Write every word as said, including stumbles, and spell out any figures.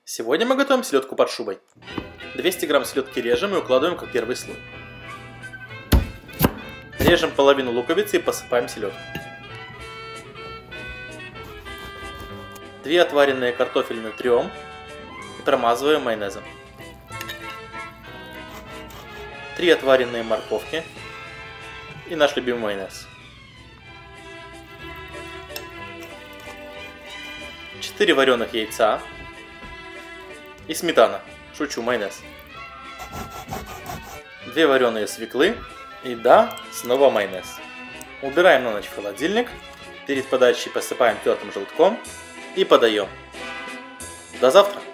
Сегодня мы готовим селедку под шубой. двести грамм селедки режем и укладываем как первый слой. Режем половину луковицы и посыпаем селедку. Две отваренные картофельные трем и промазываем майонезом. Три отваренные морковки и наш любимый майонез. четыре вареных яйца и сметана. Шучу, майонез. Две вареные свеклы и да, снова майонез. Убираем на ночь в холодильник. Перед подачей посыпаем тертым желтком и подаем. До завтра!